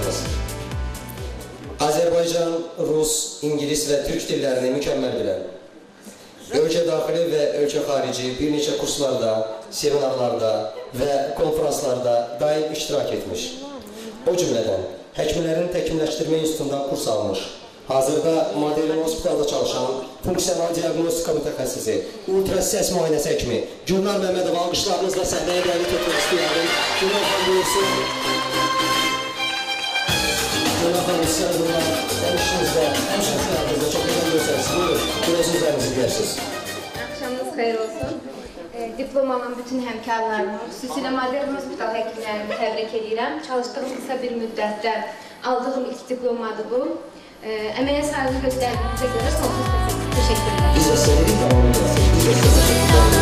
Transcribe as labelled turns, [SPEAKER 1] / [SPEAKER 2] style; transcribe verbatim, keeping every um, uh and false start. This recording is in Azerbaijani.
[SPEAKER 1] hocalarımız. Azərbaycan, Rus, İngilis və Türk dillərini mükəmməl bilən, ölkə daxili və ölkə xarici bir neçə kurslarda, seminarlarda və konferanslarda daim iştirak etmiş. O cümlədən həkimlərin təkmilləşdirmə institutunda kurs almış, hazırda modern hospitalda çalışan funksional diagnostika mütəxəssisi, ultrasəs müayinəsi həkimi Gülnar Məmmədov alqışlarınızla səhnəyə dəvət etmək istəyirəm. Gülnar xanım buyursun. Gülnar xanım sizlər bunlar həm işinizdə, həm şəxsiyyətinizdə çox önem görsəniz. Buyurun, buyurun sözlərinizi deyirsiniz.
[SPEAKER 2] Akşamınız xeyir olsun. E, diplom alan bütün həmkarlarımı, xüsusilə modern hospital həkimlərimi təbrik edirəm. Çalışdığım qısa bir müddətdə aldığım ilk diplomadır bu. E, əməyə sağlığı göstərdiyinizə görə sonsuz təşəkkür ederim.
[SPEAKER 1] Biz də sevirik, tamamıyla sevirik.